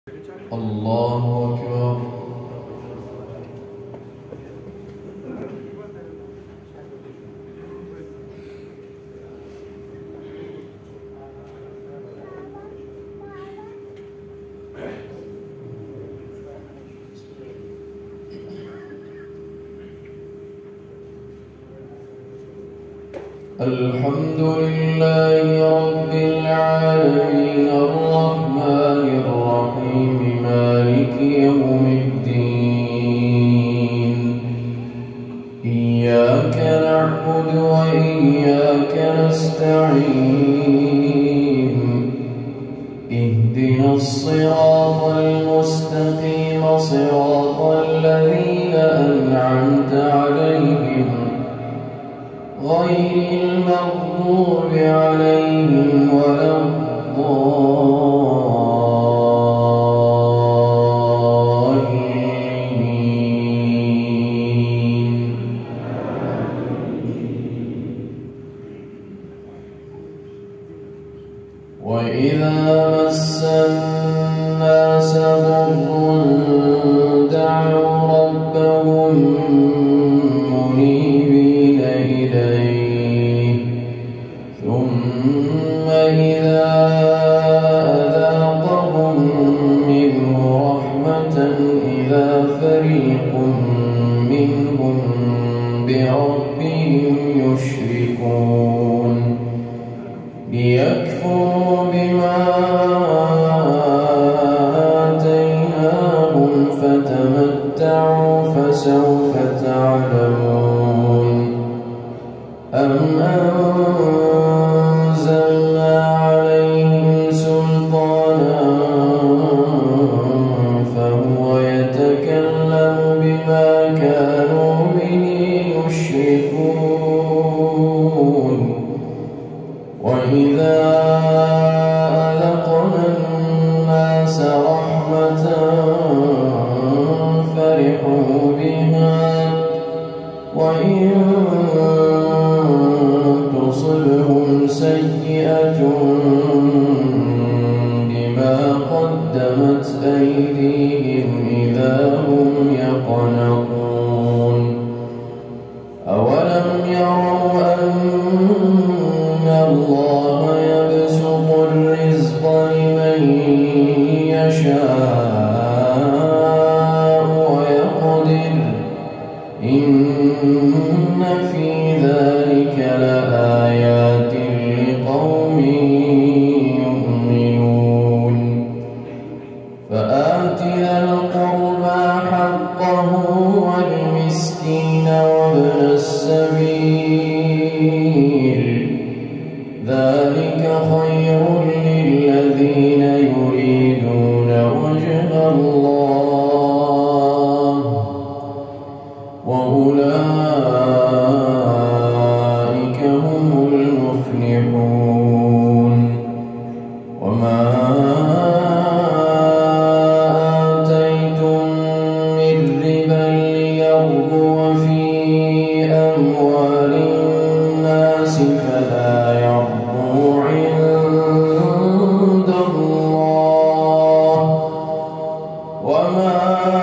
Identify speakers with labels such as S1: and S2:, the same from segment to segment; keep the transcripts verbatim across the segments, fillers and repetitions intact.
S1: الله أكبر. الحمد لله رب العالمين الرحمن الرحيم مالك يوم الدين. إياك نعبد وإياك نستعين. اهدنا الصراط المستقيم صراط الذين أنعمت عليهم غير المغضوب عليهم ولا الضالين. وإذا مس الناس ضر دعوا ربهم منيبين إليه ثم إذا أذاقهم منه رحمة إذا فريق منهم بربهم يشركون. ليكفروا بما آتيناهم فتمتعوا فسوف تعلمون. أم أنزلنا عليهم سلطانا فهو يتكلم بما كانوا به يشركون. وإذا أذقنا الناس رحمة فرحوا بها وإن تصبهم سيئة بما قدمت أيديهم إذا هم يقنطون. أولم يروا أن الله يبسط الرزق لمن يشاء ويقدر إن في ذلك لآيات لقوم يؤمنون. فآت ذا القربى حقه والمسكين وابن السبيل ذلك خير للذين يريدون وجه الله وأولئك هم المفلحون. وما آتيتم من ربا ليربو في أموال الناس فلا يربو عند الله. وما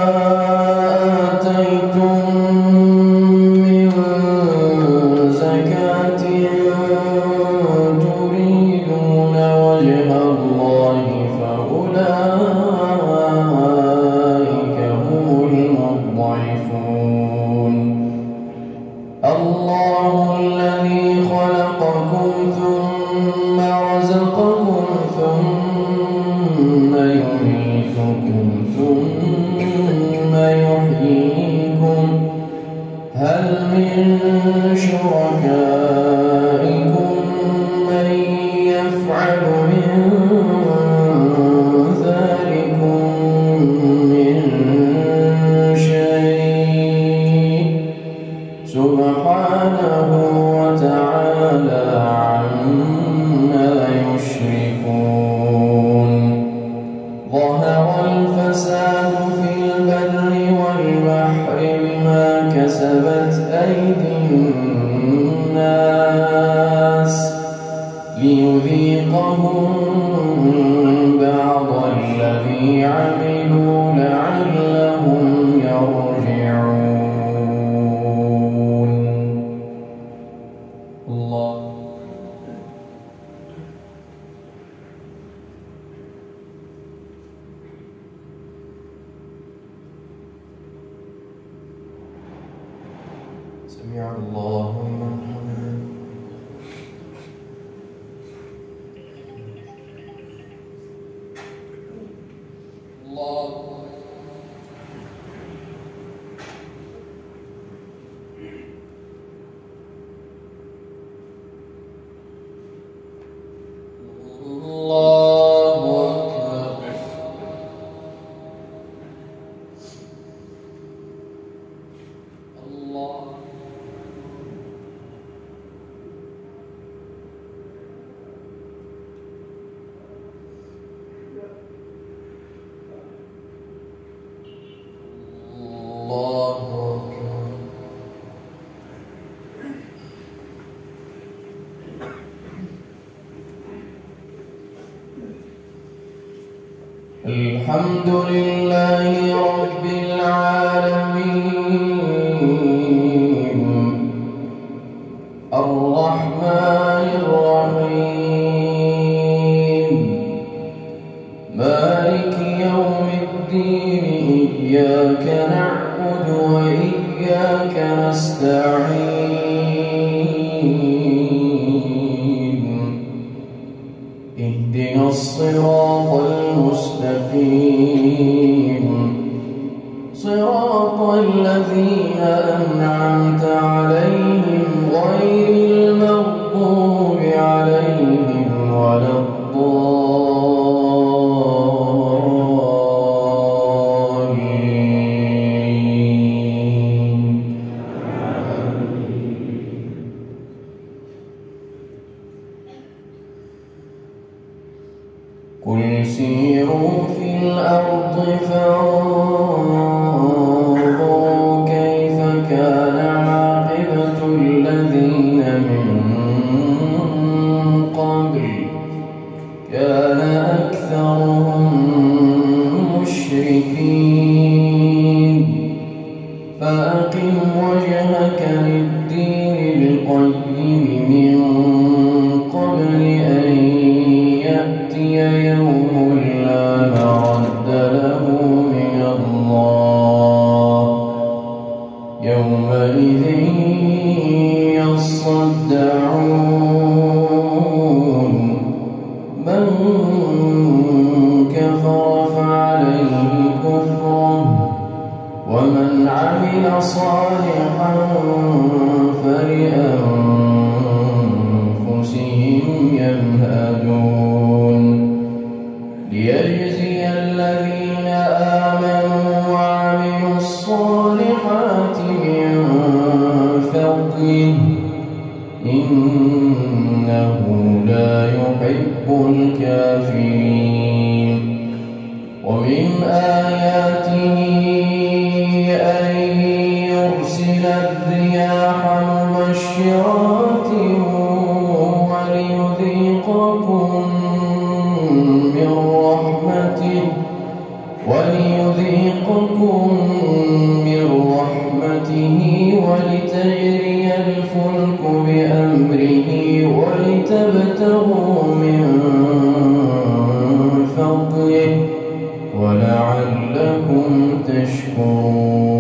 S1: آتيتم من زكاة تريدون وجه الله فأولئك هم المضعفون. الله الذي خلقكم ثم رزقكم ثم يميتكم ثم يحييكم هل من شركائكم من يفعل من ذلكم من شيء سبحانه وتعالى عما يشركون. ظهر الفساد في البر والبحر بما كسبت أيدي الناس ليذيقهم بعض الذي عملوا عملوا لعلهم يرجعون. الله. سمع الله لمن حمده. الله. الحمد لله رب العالمين الرحمن الرحيم مالك يوم الدين إياك نعبد وإياك نستعين اهدنا الصراط المستقيم صراط الذين أنعمت عليهم غير المغضوب عليهم ولا الضالين. قل سيروا في الأرض فانظروا كيف كان عاقبة الذين من قبل كان أكثرهم مشركين فأقم وجهك للدين القيم من قبل أن يأتي يوم لا مرد له من الله يومئذ يصدعون من كفر فعليه كفره ومن عمل صالحا فلأنفسهم يمهدون ليجزي الذين آمنوا وعملوا الصالحات من فضله إنه لا يحب الكافرين. ومن آياته أن يرسل الرياح مبشرات وليذيقكم من رحمته وليذيقكم من رحمته ولتجري الفلك بأمره ولتبتغوا من فضله ولعلكم تشكرون.